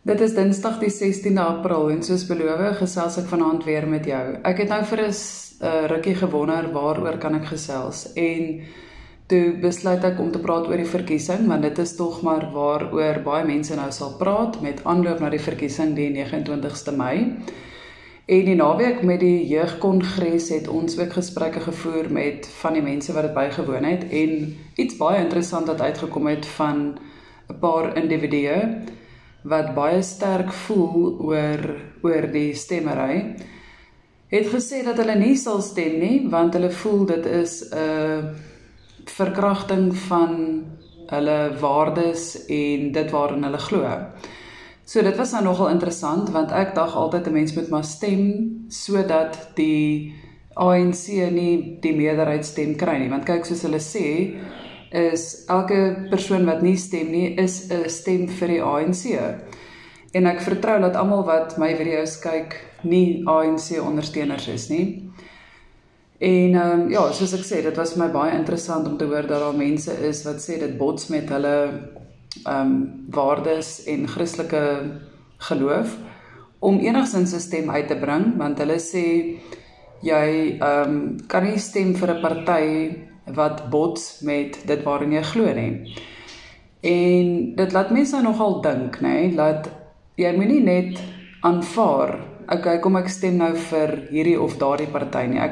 Dit is Dinsdag die 16de April en soos beloof gesels ek vanaand weer met jou. Ek het nou vir 'n rukkie gewonder waaroor kan ek gesels en toe besluit ek om te praat oor die verkiesing, want dit is tog maar waaroor baie mense nou sal praat met aanloop na die verkiesing die 29ste Mei. En die naweek met die jeugkongres het ons ook gesprekke gevoer met van die mense wat dit bygewoon het en iets baie interessant wat uitgekom het van 'n paar individue wat baie sterk voel oor die stemmery, het gesê dat hulle nie sal stem nie, want hulle voel dit is 'n verkrachting van hulle waardes en dit waarin hulle glo. So dit was nou nogal interessant, want ek dink altyd 'n mens moet maar stem, sodat die ANC nie die meerderheidsstem kry nie, want kyk soos hulle sê, is elke persoon wat nie stem nie, is 'n stem vir die ANC. En ek vertrou dat almal wat my video's kyk, nie ANC ondersteuners is nie. En ja, soos ek sê, dit was my baie interessant om te hoor dat daar mense is wat sê dit bots met hulle waardes en Christelike geloof, om enigstens 'n stem uit te bring, want hulle sê, jy kan nie stem vir 'n party wat bots met dit waarin jy glo nie. En dit laat mense nogal dink, nee, dat jy moet nie net aanvaar, okay, kom ek stem nou vir hierdie of daardie party nie.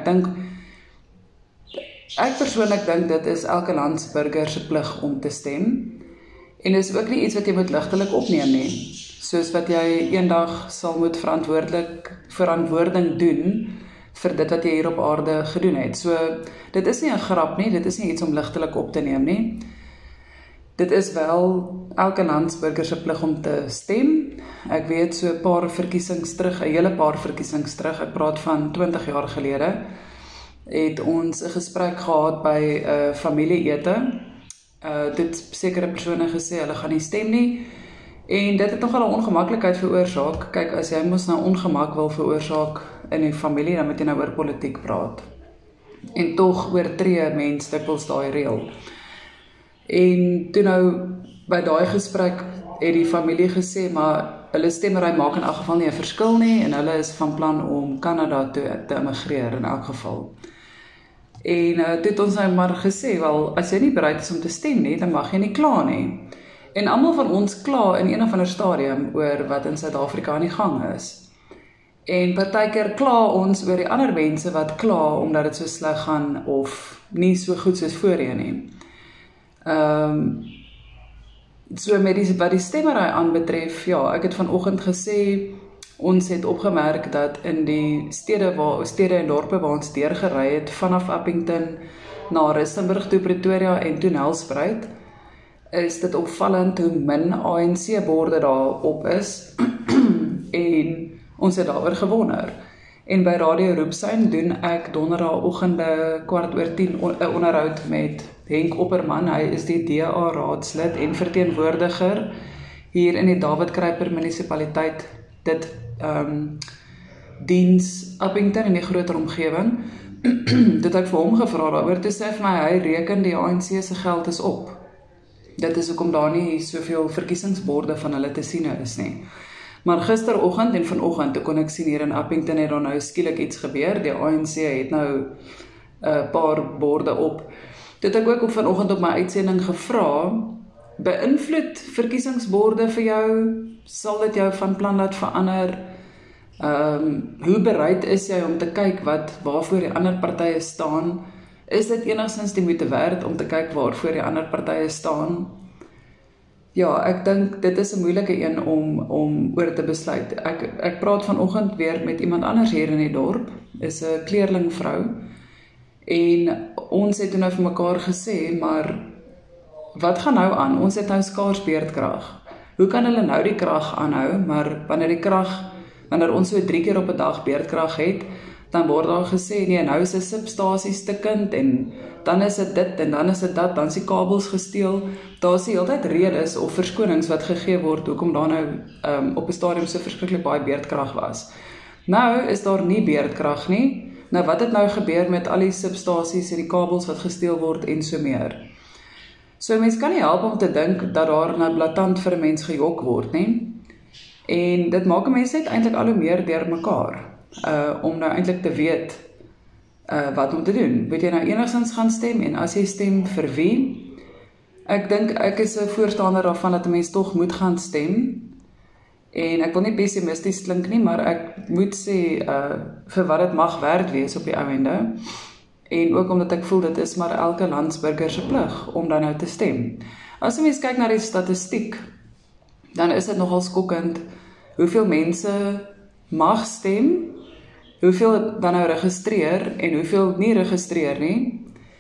Ek persoonlik dink dit is elke landsburger se plig om te stem, en is ook nie iets wat jy moet ligtelik opneem nie, soos wat jy eendag sal moet verantwoording doen vir dit wat jy hier op aarde gedoen het. So, dit is nie 'n grap nie, dit is nie iets om ligtelik op te neem nie. Dit is wel elke landsburger se plig om te stem. Ek weet so 'n paar verkiesings terug, 'n hele paar verkiesings terug, ek praat van 20 jaar gelede, het ons 'n gesprek gehad by 'n familieete. Dit sekere persone gesê, hulle gaan nie stem nie, en dit het nogal 'n ongemaklikheid veroorsaak. Kyk, as jy mos nou ongemak wil veroorsaak in die familie, dan moet jy nou oor politiek praat. En tog oortree mens dikwels daai reël. En toe nou, by daai gesprek, het die familie gesê, maar hulle stemmery maak in elk geval nie 'n verskil nie, en hulle is van plan om Kanada toe te immigreer in elk geval. En toe het ons nou maar gesê, wel, as jy nie bereid is om te stem nie, dan mag jy nie kla nie. En almal van ons kla in een of ander stadium oor wat in Suid-Afrika aan die gang is. En partykeer kla ons oor die ander mense wat kla omdat dit so sleg gaan of nie so goed soos voorheen nie. So met wat die stemmery aanbetref, ja, ek het vanoggend gesê, ons het opgemerk dat in die stede en dorpe waar ons deurgery het, vanaf Appington na Rustenburg toe Pretoria en toe Nelspruit, is dit opvallend hoe min ANC-borde daar op is, en ons het daaroor gewonder. En by Radio Roepsein doen ek donderdagoggende 10:15 'n onderhoud met Henk Opperman. Hy is die DA-raadslid en verteenwoordiger hier in die David Kruiper munisipaliteit, dit diens Appington in die groter omgewing. Dit ek vir hom gevra daaroor, toe sê vir my, hy reken die ANC se geld is op. Dit is hoekom daar nie soveel verkiesingsborde van hulle te sien is nie. Maar gisteroggend en vanoggend, toe kon ek sien hier in Appington het daar nou skielik iets gebeur. Die ANC het nou 'n paar borde op. Toe het ek ook vanoggend op my uitsending gevra, beïnvloed verkiesingsborde vir jou? Sal dit jou van plan laat verander? Hoe bereid is jy om te kyk waarvoor die ander partye staan? Is dit enigstens die moeite werd om te kyk waarvoor die ander partye staan? Ja, ek dink dit is 'n moeilike een om oor te besluit. Ek praat vanoggend weer met iemand anders hier in die dorp, is 'n kleerlingvrou, en ons het nou vir mekaar gesê, maar wat gaan nou aan? Ons het nou skaars beerdkrag. Hoe kan hulle nou die krag aanhou, maar wanneer ons so 3 keer op 'n dag beerdkrag het, dan word daar gesê, nee, nou is 'n substasie stikkend, en dan is dit en dan is dit dat, dan is die kabels gesteel. Daar is die hele tyd redes of verskonings wat gegee word, hoekom daar nou op 'n stadium so verskriklik baie beerdkrag was. Nou is daar nie beerdkrag nie. Nou wat het nou gebeur met al die substasies en die kabels wat gesteel word en so meer? So mens kan nie help om te dink dat daar nou blaatant vir 'n mens gejok word, nie? En dit maak 'n mens net eintlik al hoe meer deur mekaar, om nou eintlik te weet wat om te doen. Moet jy nou enigstens gaan stem, en as jy stem vir wie? Ek dink ek is 'n voorstander daarvan dat 'n mens tog moet gaan stem. En ek wil nie pessimisties klink nie, maar ek moet sê vir wat dit mag werd wees op die ou ende. En ook omdat ek voel dit is maar elke landsburger se plig om dan nou te stem. As jy mens kyk na die statistiek, dan is dit nogal skokkend hoeveel mense mag stem, hoeveel dan nou registreer en hoeveel nie registreer nie.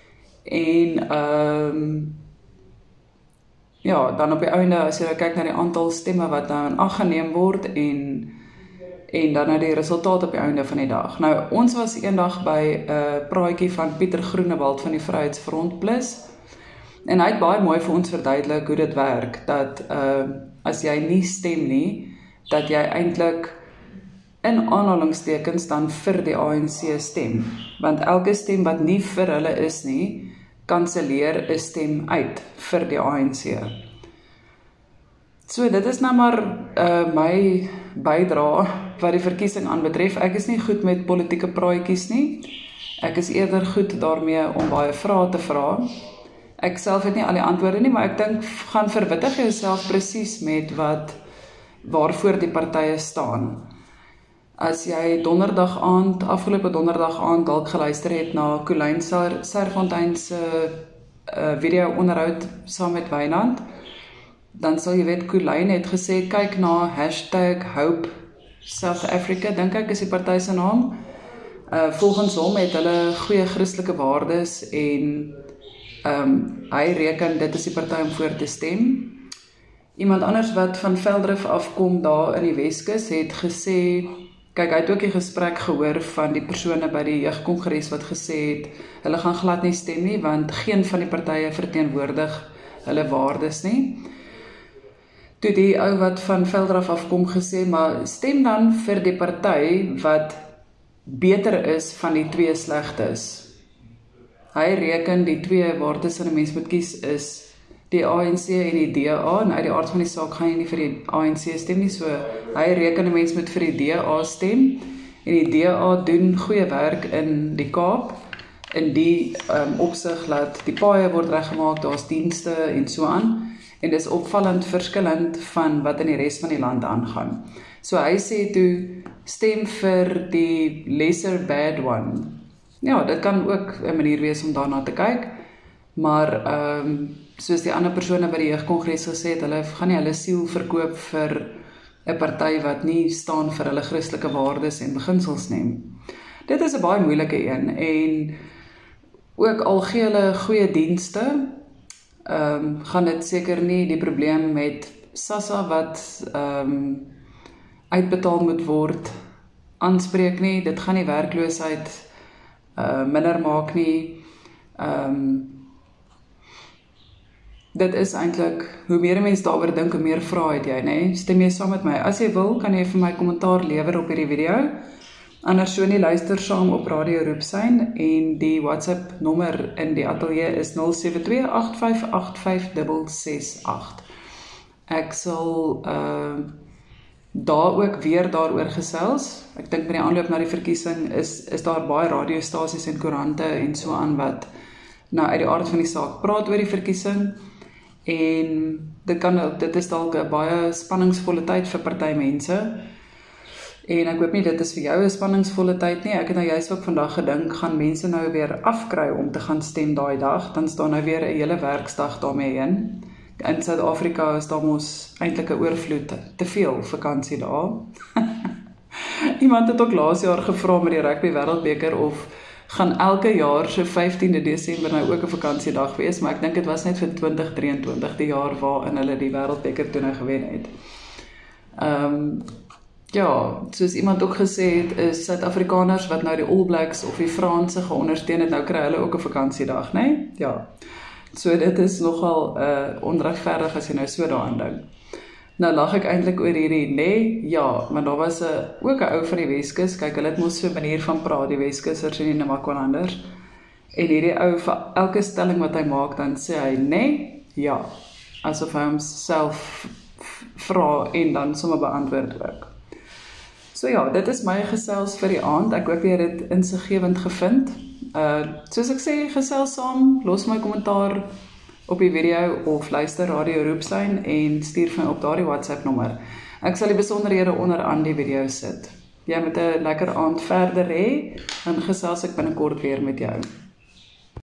En ja, dan op die einde, as jy nou kyk na die aantal stemme wat nou in ag geneem word en dan nou die resultaat op die einde van die dag. Nou, ons was eendag by 'n praatjie van Pieter Groenewald van die Vryheidsfront Plus, en hy het baie mooi vir ons verduidelik hoe dit werk, dat as jy nie stem nie, dat jy eintlik in aanhalingstekens dan vir die ANC stem, want elke stem wat nie vir hulle is nie, kanselleer 'n stem uit vir die ANC. So, dit is nou maar my bydra wat die verkiesing aanbetref. Ek is nie goed met politieke praatjies nie. Ek is eerder goed daarmee om baie vrae te vra. Ek self het nie al die antwoorde nie, maar ek dink, gaan verwittig jouself presies met waarvoor die partye staan. As jy afgelope donderdag aand dalk geluister het na Colleen Serfontein se video onderhoud saam met Wynand, dan sal jy weet, Colleen het gesê, kyk na #Hope South Africa, dink ek is die party se naam. Volgens hom het hulle goeie Christelike waardes en hy reken dit is die party om voor te stem. Iemand anders wat van Veldrif afkom daar in die Weskus het gesê, kyk, hy het ook die gesprek gehoor van die persone by die jeugkongres wat gesê het, hulle gaan glad nie stem nie, want geen van die partye verteenwoordig hulle waardes nie. Toe die ou wat van Veldrif afkom gesê, maar stem dan vir die party wat beter is van die twee slegtes. Hy reken die twee waartussen 'n mens moet kies is die ANC en die DA, en uit die aard van die saak gaan jy nie vir die ANC stem nie, so hy reken 'n mens moet vir die DA stem, en die DA doen goeie werk in die Kaap, in die opsig dat die paaie word reggemaak, daar's dienste en so aan, en dis opvallend verskillend van wat in die res van die land aangaan. So hy sê toe, stem vir die lesser bad one. Ja, dit kan ook 'n manier wees om daarna te kyk, maar soos die ander persone by die jeugkongres gesê het, hulle gaan nie hulle siel verkoop vir 'n party wat nie staan vir hulle Christelike waardes en beginsels nie. Dit is 'n baie moeilike een, en ook al gee hulle goeie dienste, gaan dit seker nie die probleem met SASSA wat uitbetaal moet word aanspreek nie. Dit gaan nie werkloosheid minder maak nie. Dit is eintlik, hoe meer mens daaroor dink, hoe meer vrae het jy, nee? Stem jy saam met my? As jy wil, kan jy vir my kommentaar lewer op hierdie video. Anders so nie, luister saam op Radio Roepsein, en die WhatsApp nommer in die ateljee is 072-858-568. Ek sal daar ook weer daaroor gesels. Ek dink met die aanloop na die verkiesing is daar baie radiostasies en koerante en so aan wat nou uit die aard van die saak praat oor die verkiesing, en dit is dalk 'n baie spanningsvolle tyd vir party mense, en ek hoop nie dit is vir jou 'n spanningsvolle tyd nie. Ek het nou juist ook vandag gedink, gaan mense nou weer afkry om te gaan stem daai dag, dan staan nou weer 'n hele werksdag daarmee heen. In Suid-Afrika is daar mos eintlik 'n oorvloed, te veel vakansie daar. Iemand het ook laas jaar gevra met die rugby wêreldbeker of gaan elke jaar so 15de Desember nou ook 'n vakansiedag wees, maar ek dink dit was net vir 2023, die jaar waarin hulle die wêreldbeker toe nou gewen het. Ja, soos iemand ook gesê het, is Suid-Afrikaners wat nou die All Blacks of die Franse geondersteun het, nou kry hulle ook 'n vakansiedag, né? Ja. So dit is nogal onregverdig as jy nou so daaraan dink. Nou lag ek eintlik oor hierdie, nee, ja, maar daar was ook 'n ou van die Weskus, kyk, hulle het mos so 'n manier van praat, die Weskussers en die Namakwalanders, en hierdie ou, vir elke stelling wat hy maak, dan sê hy, nee, ja, asof hy homself vra en dan sommer beantwoord ook. So ja, dit is my gesels vir die aand. Ek hoop jy het dit insiggewend gevind. Soos ek sê, gesels saam, los my kommentaar op die video of luister Radio Roepsein en stuur vir my op daardie WhatsApp nommer. Ek sal die besonderhede onderaan die video sit. Jy moet 'n lekker aand verder hê, en gesels ek binnekort weer met jou.